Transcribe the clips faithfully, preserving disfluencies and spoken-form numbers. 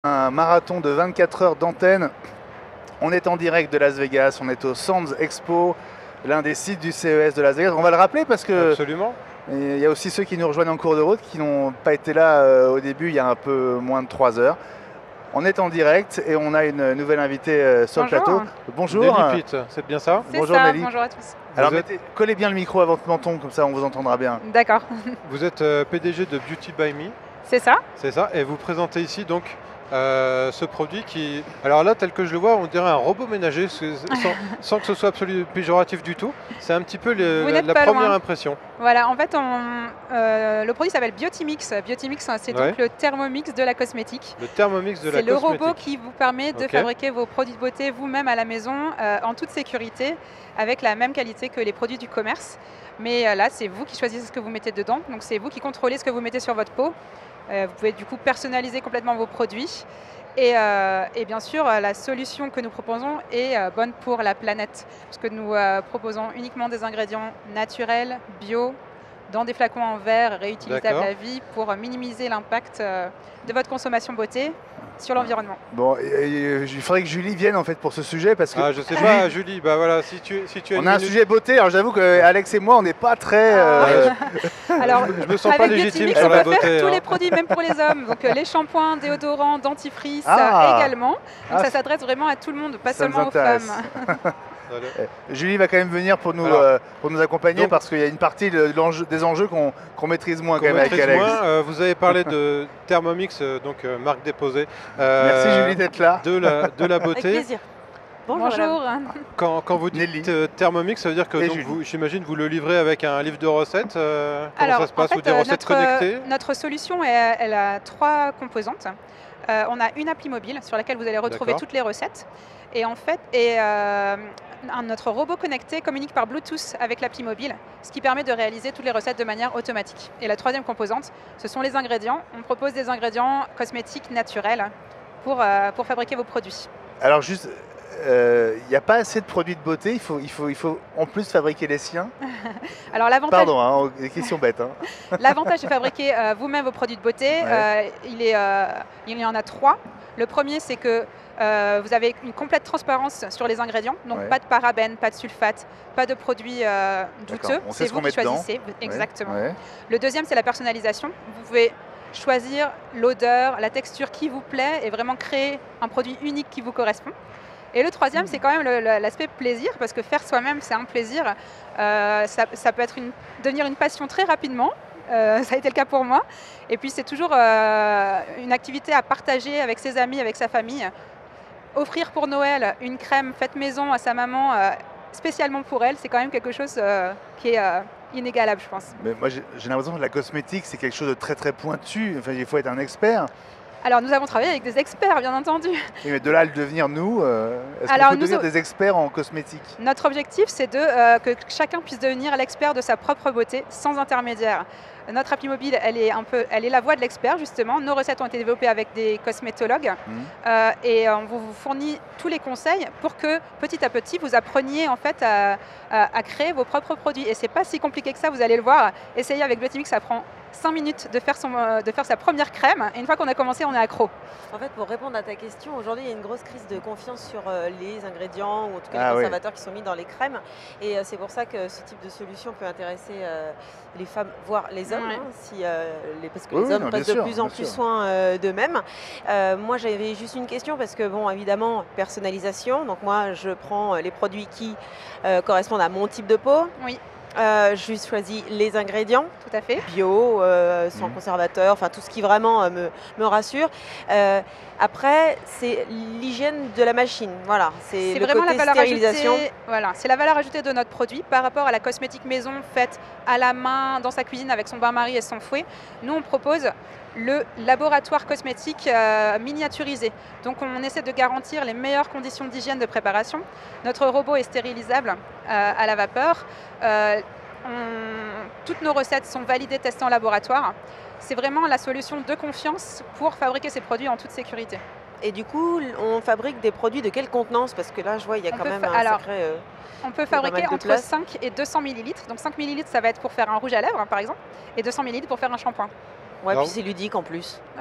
Un marathon de vingt-quatre heures d'antenne. On est en direct de Las Vegas, on est au Sands Expo, l'un des sites du C E S de Las Vegas. On va le rappeler parce que Absolument. il y a aussi ceux qui nous rejoignent en cours de route qui n'ont pas été là euh, au début, il y a un peu moins de trois heures. On est en direct et on a une nouvelle invitée euh, sur Bonjour. le plateau. Bonjour. Nelly Pitt, c'est bien ça? C'est Bonjour ça, Nelly. bonjour à tous. Alors Vous êtes- mettez, collez bien le micro à votre menton, comme ça on vous entendra bien. D'accord, Vous êtes euh, P D G de Beauty by Me, c'est ça. c'est ça? Et vous présentez ici donc euh, ce produit qui... Alors là, tel que je le vois, on dirait un robot ménager, c'est- sans, sans que ce soit absolument péjoratif du tout. C'est un petit peu le- Vous la, n'êtes la pas première loin. impression. Voilà, en fait, on, euh, le produit s'appelle Biotimix. Biotimix, c'est Ouais. donc le Thermomix de la cosmétique. Le Thermomix de la C'est le cosmétique. robot qui vous permet de Ok. fabriquer vos produits de beauté vous-même à la maison euh, en toute sécurité, avec la même qualité que les produits du commerce. Mais euh, là, c'est vous qui choisissez ce que vous mettez dedans, donc c'est vous qui contrôlez ce que vous mettez sur votre peau. Euh, vous pouvez du coup personnaliser complètement vos produits. Et, euh, et bien sûr, euh, la solution que nous proposons est euh, bonne pour la planète, parce que nous euh, proposons uniquement des ingrédients naturels, bio, dans des flacons en verre réutilisables D'accord. à vie pour euh, minimiser l'impact euh, de votre consommation beauté sur l'environnement. Bon, et- et il faudrait que Julie vienne en fait pour ce sujet parce que Ah, je sais pas, Julie, bah voilà, si tu, si tu as on une a un minute- sujet beauté. Alors j'avoue que Alex et moi on n'est pas très. euh, Alors, je me sens pas avec légitime Biotimix, sur on la peut beauté. faire tous hein. les produits, même pour les hommes. Donc euh, les shampoings, déodorants, dentifrice Ah. euh, également. Donc Ah, ça s'adresse vraiment à tout le monde, pas ça nous seulement aux intéresse. femmes. Voilà. Eh, Julie va quand même venir pour nous, Alors, euh, pour nous accompagner donc- parce qu'il y a une partie de l'enjeu- des enjeux qu'on qu'on maîtrise moins Qu'on quand même avec maîtrise Alex. moins, euh, vous avez parlé de Thermomix, euh, donc euh, marque déposée. euh, Merci Julie d'être là. De la, de la Avec beauté. plaisir. Bonjour. Bonjour. Quand, quand vous dites Nelly. euh, Thermomix, ça veut dire que Et donc, Julie. vous, j'imagine vous le livrez avec un livre de recettes. euh, comment Alors, ça se passe en ou fait, des euh, recettes notre, connectées? notre solution, est- elle a trois composantes. Euh, on a une appli mobile sur laquelle vous allez retrouver D'accord. toutes les recettes. Et en fait, et, euh, un- notre robot connecté communique par Bluetooth avec l'appli mobile, ce qui permet de réaliser toutes les recettes de manière automatique. Et la troisième composante, ce sont les ingrédients. On propose des ingrédients cosmétiques naturels pour, euh, pour fabriquer vos produits. Alors juste, euh, il n'y a pas assez de produits de beauté. Il faut, il faut, il faut en plus fabriquer les siens. Alors l'avantage, Pardon, hein, des questions bêtes. hein. L'avantage de fabriquer euh, vous-même vos produits de beauté, Ouais. euh, il, est, euh, il y en a trois. Le premier, c'est que euh, vous avez une complète transparence sur les ingrédients, donc Ouais. pas de parabènes, pas de sulfate, pas de produits euh, douteux. D'accord. On sait C'est ce vous qu'on qui met dedans. choisissez, exactement. Ouais. Le deuxième, c'est la personnalisation. Vous pouvez choisir l'odeur, la texture qui vous plaît et vraiment créer un produit unique qui vous correspond. Et le troisième, c'est quand même le- le- l'aspect plaisir, parce que faire soi-même, c'est un plaisir. Euh, ça, ça peut être une, devenir une passion très rapidement. Euh, ça a été le cas pour moi. Et puis, c'est toujours euh, une activité à partager avec ses amis, avec sa famille. Offrir pour Noël une crème faite maison à sa maman, euh, spécialement pour elle, c'est quand même quelque chose euh, qui est euh, inégalable, je pense. Mais moi j'ai j'ai l'impression que la cosmétique c'est quelque chose de très très pointu. Enfin, il faut être un expert. Alors, nous avons travaillé avec des experts, bien entendu. Oui, mais de là à le devenir nous, euh, est-ce qu'on Alors, peut nous devenir au- des experts en cosmétique? Notre objectif, c'est de, euh, que chacun puisse devenir l'expert de sa propre beauté sans intermédiaire. Notre appli mobile, elle est, un peu, elle est la voie de l'expert, justement. Nos recettes ont été développées avec des cosmétologues Mhm. euh, et on vous vous fournit tous les conseils pour que petit à petit, vous appreniez en fait, à, à- à créer vos propres produits. Et c'est pas si compliqué que ça, vous allez le voir. Essayez avec Biotimix, ça prend cinq minutes de faire, son, euh, de faire sa première crème. Et une fois qu'on a commencé, on est accro. En fait, pour répondre à ta question, aujourd'hui, il y a une grosse crise de confiance sur euh, les ingrédients ou en tout cas Ah les oui. conservateurs qui sont mis dans les crèmes. Et euh, c'est pour ça que ce type de solution peut intéresser euh, les femmes, voire les hommes, Ouais. hein, si, euh, les- parce que Oui, les oui, hommes non, prennent bien de sûr, plus en bien plus sûr. soin euh, d'eux-mêmes. Euh, moi, j'avais juste une question parce que, bon, évidemment, personnalisation. Donc moi, je prends euh, les produits qui euh, correspondent à mon type de peau. Oui, Euh, je choisis les ingrédients. tout à fait. bio, euh, sans Mhm. conservateur, enfin tout ce qui vraiment euh, me, me rassure. Euh, après, c'est l'hygiène de la machine. Voilà, c'est C'est le vraiment côté la valeur stérilisation. ajoutée. Voilà, c'est la valeur ajoutée de notre produit par rapport à la cosmétique maison faite à la main dans sa cuisine avec son bain-marie et son fouet. Nous, on propose le laboratoire cosmétique euh, miniaturisé. Donc, on essaie de garantir les meilleures conditions d'hygiène de préparation. Notre robot est stérilisable euh, à la vapeur. Euh, on- toutes nos recettes sont validées, testées en laboratoire. C'est vraiment la solution de confiance pour fabriquer ces produits en toute sécurité. Et du coup, on fabrique des produits de quelle contenance? Parce que là, je vois, il y a On quand peut même fa- un alors, sacré... euh, On peut pas fabriquer mal de entre place. cinq et deux cents millilitres. Donc cinq millilitres, ça va être pour faire un rouge à lèvres, hein, par exemple, et deux cents millilitres pour faire un shampoing. Ouais, Alors- puis c'est ludique en plus.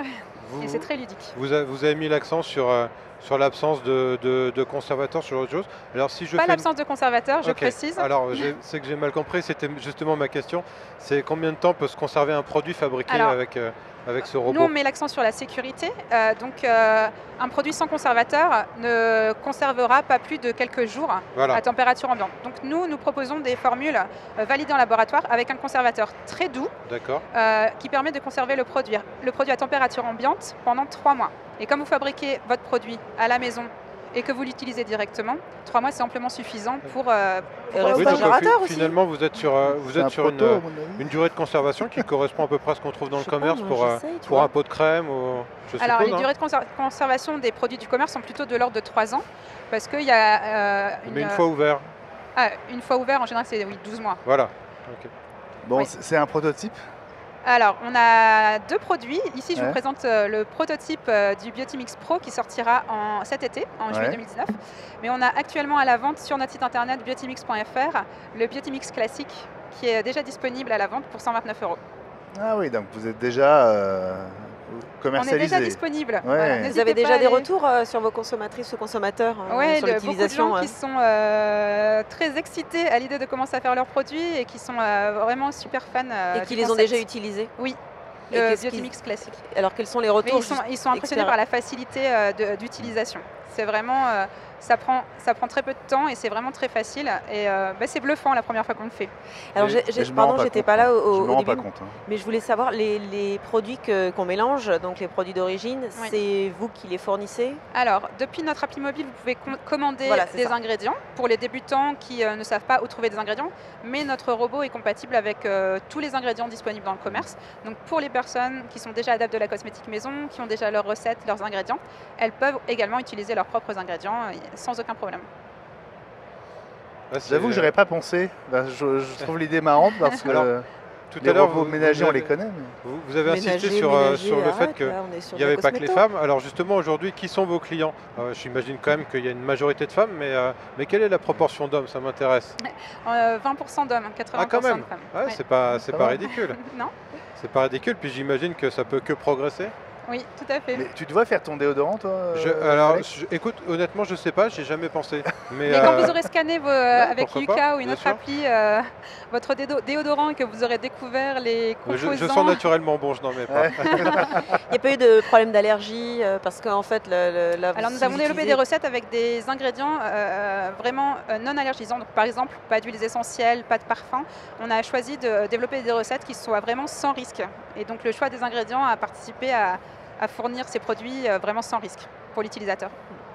Vous, et c'est très ludique. vous, avez, vous avez mis l'accent sur, euh, sur l'absence de, de, de conservateurs, sur autre chose. Alors, si je Pas fais l'absence de conservateur, je Ok. précise. Alors, c'est que j'ai mal compris, c'était justement ma question. C'est combien de temps peut se conserver un produit fabriqué Alors, avec, euh, avec ce robot? Nous, on met l'accent sur la sécurité. Euh, donc, euh, un produit sans conservateur ne conservera pas plus de quelques jours Voilà. à température ambiante. Donc, nous, nous proposons des formules euh, validées en laboratoire avec un conservateur très doux D'accord. euh, qui permet de conserver le produit, le produit à température ambiante pendant trois mois. Et comme vous fabriquez votre produit à la maison et que vous l'utilisez directement, trois mois c'est amplement suffisant pour, euh, pour Et le reste Oui, pas donc, générateur fi- aussi. finalement, vous êtes sur, euh, vous C'est êtes un sur proto, une, à euh, mon avis. une durée de conservation qui correspond à peu près à ce qu'on trouve dans Je le sais pas, commerce moi, pour, euh, j'essaye, tu pour vois. un pot de crème ou je Alors, suppose, les hein. durées de conser- conservation des produits du commerce sont plutôt de l'ordre de trois ans, parce qu'il y a euh, Mais une, une fois ouvert. ah, une fois ouvert, en général, c'est oui, douze mois. Voilà. Ok. Bon, Oui. c'est c'est un prototype. Alors, on a deux produits. Ici, je Ouais. vous présente euh, le prototype euh, du Biotimix Pro qui sortira en, cet été, en Ouais. juillet deux mille dix-neuf. Mais on a actuellement à la vente sur notre site internet biotimix point F R le Biotimix classique qui est déjà disponible à la vente pour cent vingt-neuf euros. Ah oui, donc vous êtes déjà euh, On est commercialisé. déjà disponible. Ouais. Voilà, Vous Vous n'hésitez avez pas déjà à des aller- retours euh, sur vos consommatrices ou consommateurs euh, Ouais, sur le- beaucoup de l'utilisation gens euh, qui sont euh, très excités à l'idée de commencer à faire leurs produits et qui sont euh, vraiment super fans. euh, et du qui les ont concept. déjà utilisés? Oui, Et le qu'est-ce qu'ils- Biotimix classique. Alors quels sont les Mais retours ils sont, juste ils sont impressionnés expéri- par la facilité euh, de- d'utilisation. C'est vraiment, euh, ça prend, ça prend très peu de temps et c'est vraiment très facile. Et euh, bah, c'est bluffant la première fois qu'on le fait. Alors Et- j'ai- Et j'ai- je me rends pardon, pas j'étais compte, pas là hein. au, Je au me rends pas début, compte. hein. mais je voulais savoir les, les produits que- qu'on mélange, donc les produits d'origine, Oui. c'est vous qui les fournissez? Alors, depuis notre appli mobile, vous pouvez com- commander Voilà, c'est des ça. ingrédients pour les débutants qui euh, ne savent pas où trouver des ingrédients. Mais notre robot est compatible avec euh, tous les ingrédients disponibles dans le commerce. Donc, pour les personnes qui sont déjà adeptes de la cosmétique maison, qui ont déjà leurs recettes, leurs ingrédients, elles peuvent également utiliser leurs propres ingrédients euh, sans aucun problème. Ah, c'est- J'avoue que j'aurais pas pensé. Ben, je, je trouve l'idée marrante parce que Alors, euh, Tout les à l'heure, robots vous, ménagers, vous on les avez, connaît. mais- vous, vous avez insisté Ménager, sur, euh, ménager, sur le fait arrête, que là, on est sur il n'y de la avait pas que les cosméto. femmes. Alors justement, aujourd'hui, qui sont vos clients? Euh, J'imagine quand même qu'il y a une majorité de femmes, mais, euh, mais quelle est la proportion d'hommes? Ça m'intéresse. Euh, vingt pour cent d'hommes, quatre-vingts Ah, quand pour cent même. de femmes. Ouais, Ouais. c'est pas, c'est Ça pas va. ridicule. Non? C'est pas ridicule, puis j'imagine que ça peut que progresser. Oui, tout à fait. Mais tu dois faire ton déodorant, toi Je- euh, alors, Alex je- écoute, honnêtement, je sais pas, j'ai jamais pensé. Mais, Mais quand euh, vous aurez scanné vos, euh, avec pourquoi Yuka pas, ou une bien autre sûr. appli euh, votre dédo- déodorant et que vous aurez découvert les je, composants... je sens naturellement bon, je n'en mets pas. Ouais. Il n'y a pas eu de problème d'allergie euh, parce qu'en fait, le, le- là, Alors si nous avons vous développé utilisez- des recettes avec des ingrédients euh, vraiment euh, non allergisants. Donc, par exemple, pas d'huiles essentielles, pas de parfum. On a choisi de développer des recettes qui soient vraiment sans risque. Et donc le choix des ingrédients a participé à, à fournir ces produits euh, vraiment sans risque pour l'utilisateur.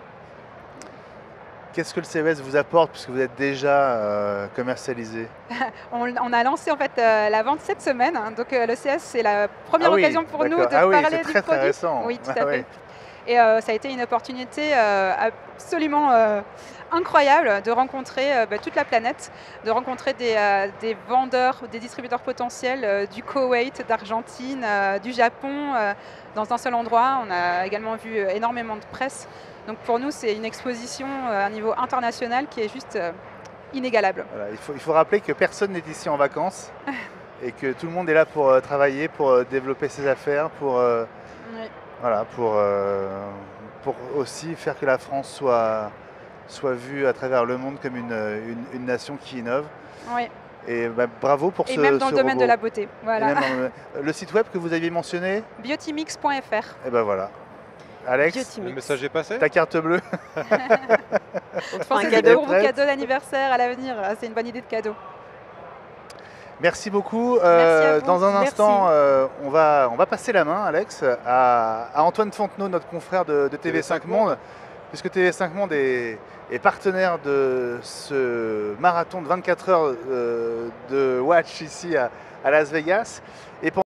Qu'est-ce que le C E S vous apporte puisque vous êtes déjà euh, commercialisé? On, on a lancé en fait euh, la vente cette semaine. hein. Donc euh, le C S, c'est la première Ah oui, occasion pour nous de d'accord. Ah oui, parler c'est du très, très produit. récent. Oui, tout Ah à ouais. fait. Et euh, ça a été une opportunité euh, absolument euh, incroyable de rencontrer euh, bah, toute la planète, de rencontrer des, euh, des vendeurs, des distributeurs potentiels euh, du Koweït, d'Argentine, euh, du Japon, euh, dans un seul endroit. On a également vu euh, énormément de presse. Donc pour nous, c'est une exposition euh, à un niveau international qui est juste euh, inégalable. Voilà, il, faut, il faut rappeler que personne n'est ici en vacances et que tout le monde est là pour euh, travailler, pour euh, développer ses affaires, pour, euh, Oui. voilà, pour, euh, pour aussi faire que la France soit, soit vue à travers le monde comme une, une- une nation qui innove. Oui. Et bah, bravo pour Et ce même dans ce le domaine robot. de la beauté. Et Voilà. même dans le, le site web que vous aviez mentionné, biotimix point F R. et ben voilà. Alex, Biotimix. Le message est passé? ta carte bleue. On te fera un Pensez cadeau. pour vos cadeaux d'anniversaire à l'avenir. C'est une bonne idée de cadeau. Merci beaucoup. Euh, Merci à vous. dans un Merci. instant, euh, on, va, on va passer la main, Alex, à, à Antoine Fontenot, notre confrère de, de T V cinq Monde, puisque T V cinq Monde est, est partenaire de ce marathon de vingt-quatre heures euh, de Watch ici à, à Las Vegas. Et